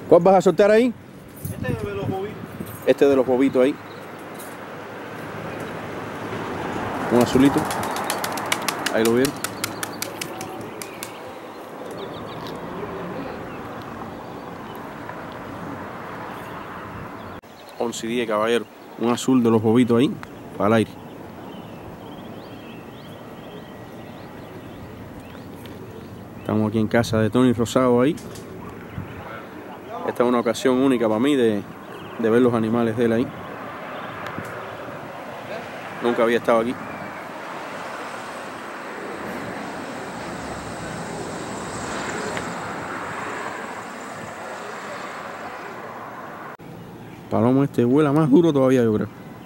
¿Cuál vas a soltar ahí? Este es de los bobitos. Este de los bobitos ahí. Un azulito. Ahí lo vieron. Once y 10, caballero. Un azul de los bobitos ahí. Para el aire. Estamos aquí en casa de Tony Rosado ahí. Esta es una ocasión única para mí de ver los animales de él ahí. Nunca había estado aquí. Palomo este vuela más duro todavía, yo creo.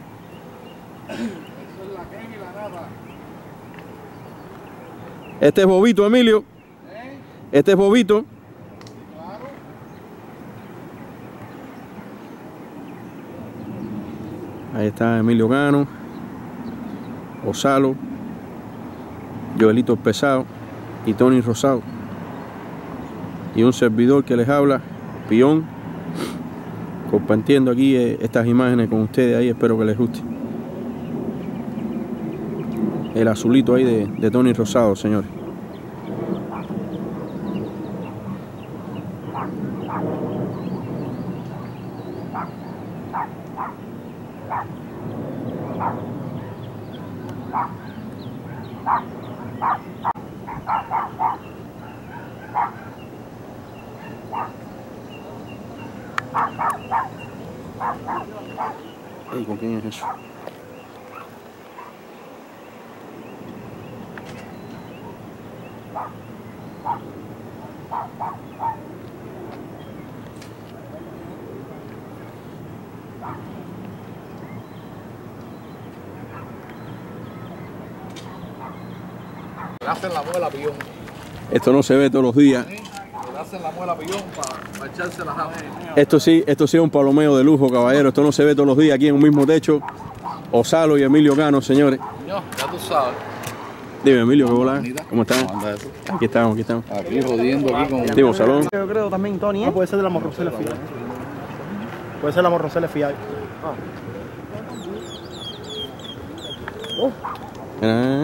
Este es bobito, Emilio. Este es bobito. Ahí está Emilio Cano, Osalo, Joelito el Pesado y Tony Rosado. Y un servidor que les habla, Pion, compartiendo aquí estas imágenes con ustedes ahí, espero que les guste. El azulito ahí de Tony Rosado, señores. Ey, ¿con quién es eso? Le hacen la muela Pion. Esto no se ve todos los días. Le hacen la muela Pion para echarse las aves. Esto sí es un palomeo de lujo, caballero. Esto no se ve todos los días aquí en un mismo techo. Osalo y Emilio Cano, señores. No, ya tú sabes. Dime, Emilio, ¿qué hola? ¿Cómo están? ¿Cómo anda eso? Aquí estamos, aquí estamos. Aquí jodiendo aquí con... Activo salón. Yo creo también, Tony, ¿eh? Puede ser de la morrocela fiable. Puede ser la morrocela fiable. Ah,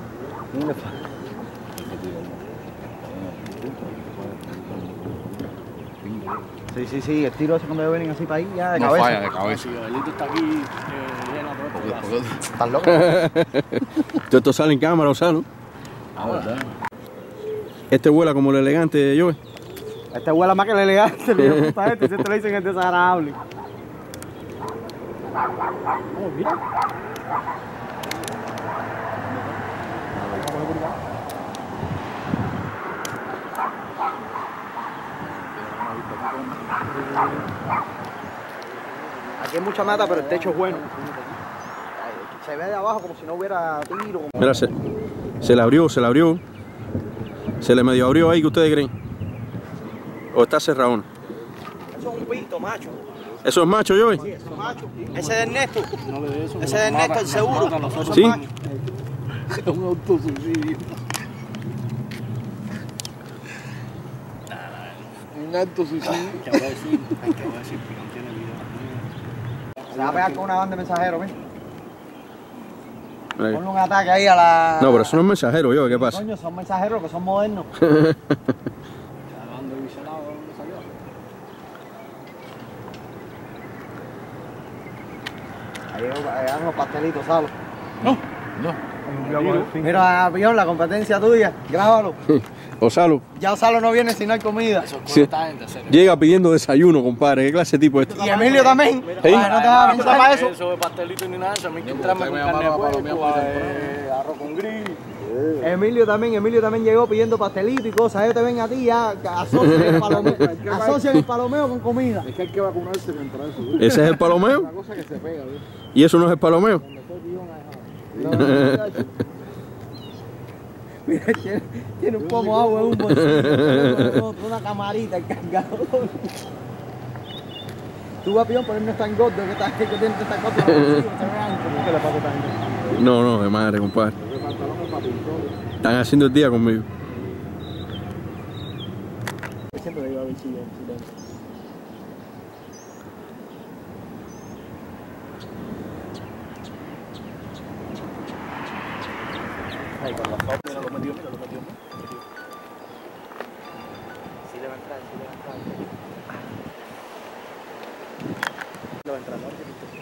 Sí, el tiro ese cuando vienen así para ahí, ya de No cabeza. falla de cabeza. Elito está aquí lleno de ¿Estás loco? todo esto sale en cámara, Osalo. Ah, ¿verdad? Este vuela como el elegante, Joe. Este huele más que el elegante, el hijo de puta este, si te le dicen que es desagradable. Oh, mira. Aquí hay mucha mata, pero el techo es bueno. Se ve de abajo como si no hubiera tiro. Como... Mira, se le abrió, se le abrió. Se le medio abrió ahí, ¿qué ustedes creen? ¿O está cerrado? Eso es un pito, macho. ¿Eso es macho, Joe? Sí, eso es macho. Ese es Ernesto. No le dé eso. Ese es Ernesto, el seguro. Eso es ¿Sí? macho. Es un autosuicidio. Un autosuicidio. ¿Qué voy a decir? ¿Qué voy a decir? No tiene video. Se va a pegar con una banda de mensajeros, ¿ves? Ahí. Ponle un ataque ahí a la... No, pero eso no es mensajero, Joe, ¿qué pasa? Coño, son mensajeros que son modernos. Grabando y visionado, ¿dónde salió? Ahí hay unos pastelitos, ¿sabes? No. Mira, Pion, la competencia tuya, grábalo. Osalo, Ya Osalo no viene si no hay comida. Eso es Sí. esta gente, serio. llega pidiendo desayuno, compadre. ¿Qué clase de tipo es este? Y Emilio también. ¿Sí? Ay, no te vas a pensar para eso. Eso de pastelito ni nada, eso a mí que porque entrarme usted con me carne de llamaba para puerco, lo mío por arroz con gris. Emilio también llegó pidiendo pastelito y cosas. Ellos te ven a ti ya, asocian el palomeo, asocian el palomeo con comida. Es que hay que vacunarse contra eso. ¿Ese es el palomeo? Una cosa que se pega, ¿ves? ¿Y eso no es el palomeo? Mira, tiene un pomo de agua en un bolsillo, una camarita, el cargador. Tú vas, Pion, pero él no es tan gordo, que tiene esta cosa en el bolsillo, se ve ancho. ¿Qué le pasa tanto? No, de madre, compadre. Están haciendo el día conmigo. Siempre le iba a ver si Ay, con la foto. Mira, lo metió. Sí le va a entrar. Le va a entrar, ¿no?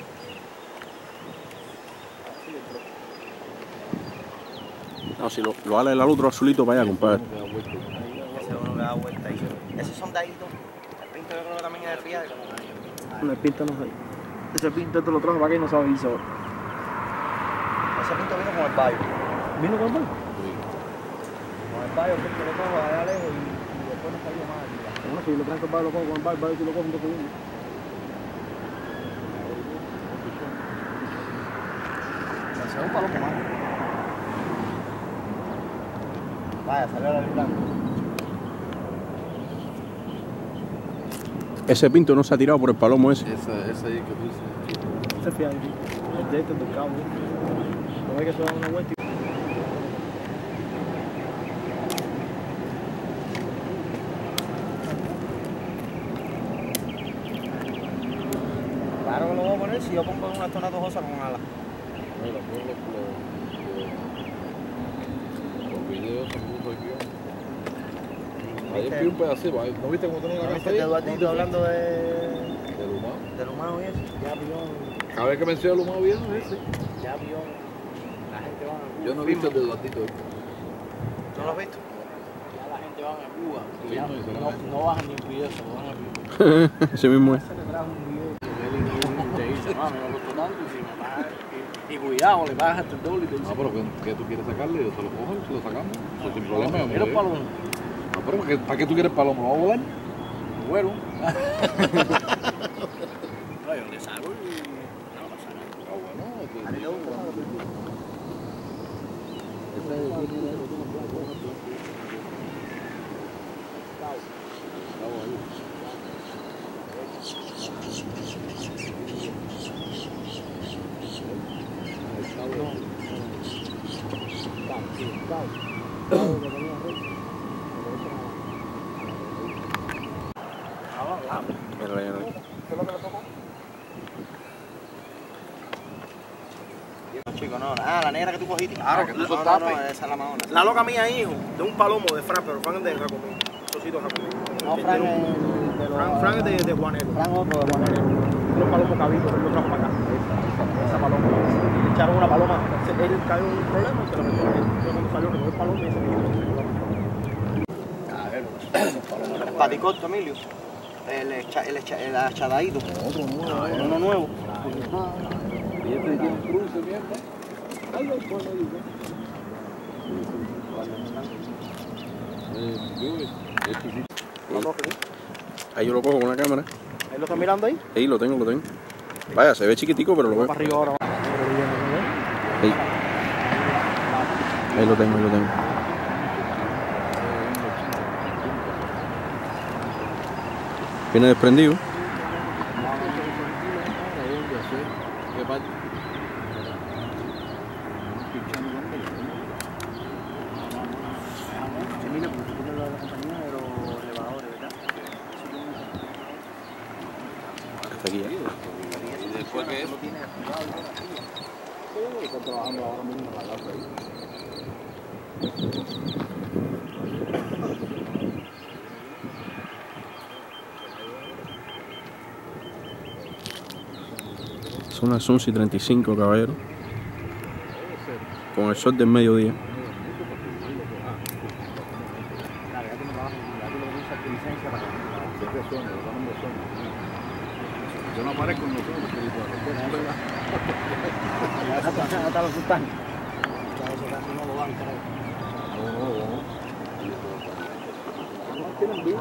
No, si lo ala el otro azulito para allá, compadre. Ese uno que da vuelta ahí. Esos son daditos. El pinto yo creo que también es de fiar. No, el pinto no sé. Ese pinto te lo trajo para que no se avisó. Ese pinto vino con el bayo. ¿Vino con el bayo? Con el bayo, que lo cojo allá lejos y después no salió más aquí. Bueno, si le tranco el bayo, lo cojo con el bayo si lo cojo en 2 segundos. Se un palo más. Vaya, salió la blanco. Ese pinto no se ha tirado por el palomo ese. Ese ahí que tú dices. Se fía aquí. El de este del cabo. No ve que se da una vuelta y... Claro que lo voy a poner si yo pongo una zona tojosa con alas. Mira, los videos se puso aquí. Ahí vi un pedacito, ¿no viste cómo tenía la casa ahí? Eduardito hablando Del humano. del humano y eso. Ya vio. Cada vez que menciona el humano bien, ese. Ya vio. La gente va a Cuba. Yo no he visto el de Eduardito. ¿No lo has visto? Ya la gente va a Cuba. Sí, Ya no, y se la ven. no bajan ni un video, se lo van a Cuba. Ese mismo es. Él te dice, no, me costó tanto y si me pagas. Y cuidado, le pagas hasta el doble y te dice. No, pero ¿qué tú quieres sacarle? Yo se lo cojo y se lo sacamos. Pues sin problema. yo me Mira voy. el palomo. No, pero ¿para qué tú quieres palomo? ¿Lo vas a volar? Bueno. No, yo le salgo y no pasa nada. Ah, bueno. Chico, no. Ah, la negra que tú cogiste. Claro, que tú no, soltaste. no, esa es la mahona. La loca mía, hijo, de un palomo de Fran, pero Fran es de Jacomín. Socito Jacomín. No, Fran es de los... Fran es de Juanero. Fran otro de Juanero. Unos palomos cabitos, él lo trajo para acá. Esa paloma. Le echaron una paloma. Él cayó en un problema y se lo metió a él. Yo cuando salió, recogió el palomo y se quedó. El paticorto, Emilio. El achadadito. Otro nuevo. Uno nuevo. Y este tiene un cruce, mierda. Ahí yo lo cojo con la cámara. ¿Él lo está mirando ahí? Ahí lo tengo. Vaya, se ve chiquitico, pero lo veo. Para arriba ahora. Ahí. Ahí lo tengo. Viene desprendido. ¿Qué parte? Emilio, porque tú tienes la compañía de los elevadores, ¿verdad? Hasta aquí ya. ¿Y después qué es? Está trabajando ahora mismo en la casa ahí. Son las 11:35, caballero. Con el sol del mediodía. Claro, ya tú no trabajas, ya tú lo usas tu licencia para que Yo no aparezco en nosotros, no te lo asustan. Eso casi no lo van, creo. Tienen vida.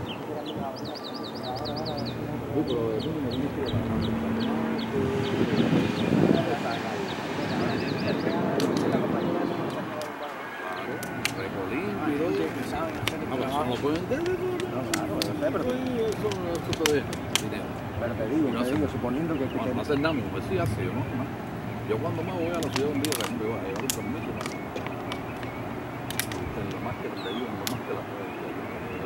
No pueden entender. Pero te digo, suponiendo que No hacer nada, pues sí hace, ¿no? Yo cuando me voy a la ciudad un día, me voy a llevar un permiso, ¿no? Lo más que le digo, lo más que la puedo decir.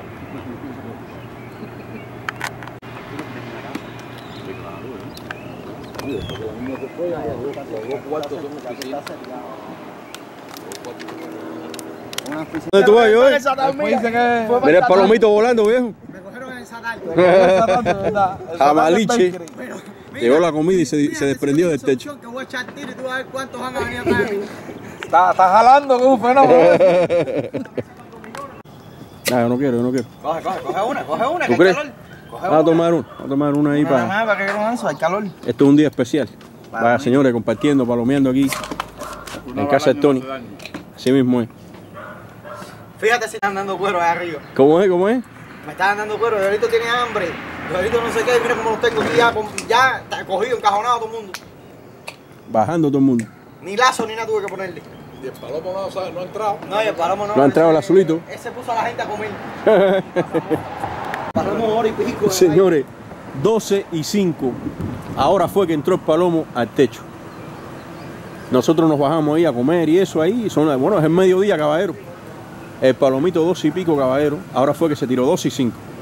Sí, claro, ¿eh? Y después que la niña se fue, los dos cuartos son oficinas. ¿Dónde tú vas, yo? Después dice que... Mira el palomito volando, viejo. Me cogieron en esa tarde. Jamaliche. Llegó la comida y se desprendió del techo. Que voy a echar tiro y tú vas a ver cuántos van a venir atrás de mí. Está jalando con un fenómeno. No, yo no quiero, yo no quiero. Coge una, ¿Tú que hay crees? calor. Coge Vamos a tomar una ahí Nada para... más, para que no eso, hay calor. Esto es un día especial. Vaya, señores, compartiendo, palomeando aquí en casa de Tony. Así mismo es. Fíjate si están dando cuero ahí arriba. ¿Cómo es? ¿Cómo es? Me están dando cuero, Joelito tiene hambre. Joelito no sé qué, mira cómo los tengo aquí ya está cogido, encajonado todo el mundo. Bajando todo el mundo. Ni lazo ni nada tuve que ponerle. Y el palomo no, ¿sabes? No ha entrado. No, y el palomo no. No ha entrado el azulito. Ese puso a la gente a comer. Palomo hora y pico. Señores, 12:05. Ahora fue que entró el palomo al techo. Nosotros nos bajamos ahí a comer y eso ahí. Bueno, es el mediodía, caballero. El palomito 12 y pico, caballero. Ahora fue que se tiró 2:05.